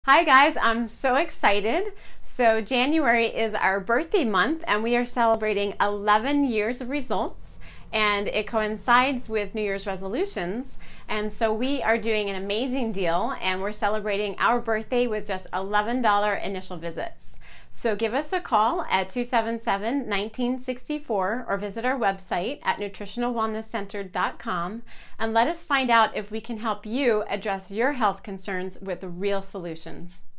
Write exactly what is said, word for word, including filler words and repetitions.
Hi guys, I'm so excited. So January is our birthday month and we are celebrating eleven years of results, and it coincides with New Year's resolutions. And so we are doing an amazing deal and we're celebrating our birthday with just eleven dollar initial visits. So give us a call at two seven seven, one nine six four or visit our website at nutritional wellness center dot com and let us find out if we can help you address your health concerns with real solutions.